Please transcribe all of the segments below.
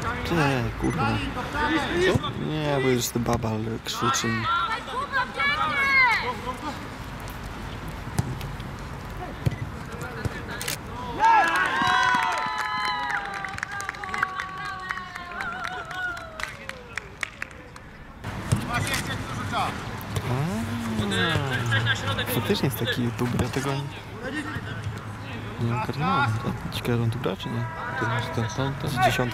Nie, kurwa. Co? Nie, bo jest babal krzyczy. Faktycznie jest taki youtuber, ja tego nie ogarnąłem. Ciekawe, on tu gra, czy nie? To jest 10?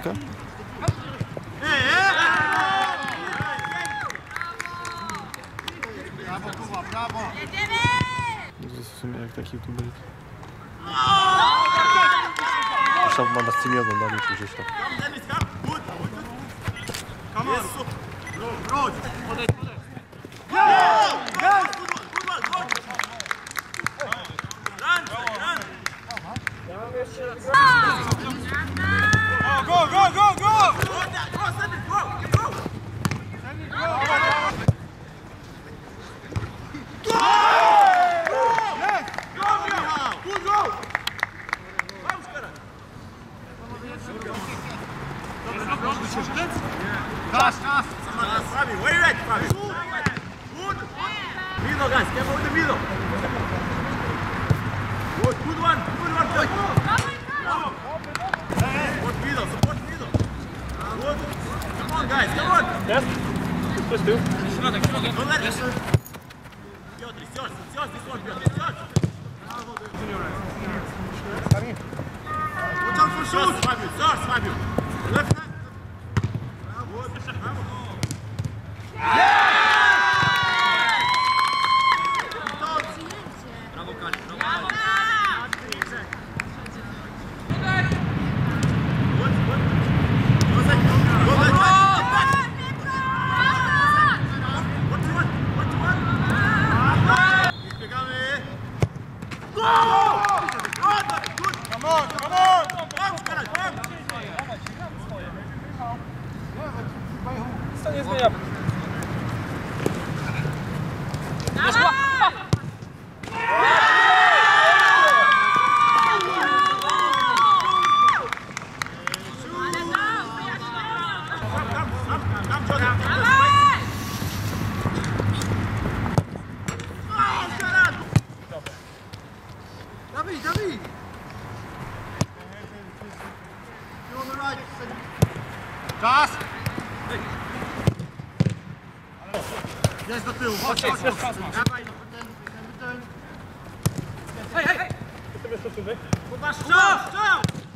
Brawo! To jest w sumie jak taki youtuber. Szaf ma na streamie oglądali gdzieś tam. Go, go, go, go! Czas! Fabi, where you at, Fabi? Good. Middle, guys. Careful with the middle. Good one, boy. Support middle, support middle. Good. Come on, guys, come on. Yes? Let's do. Don't let it. Piotr, it's yours, this one, Piotr, it's yours. Watch out for shoot. Fabio, it's yours, Fabio. Left hand. To nie zmienia. Dawid! You're on the right. Czas! Jest do tyłu, chodź! Dawaj, Jestem jeszcze suwy. Strzał!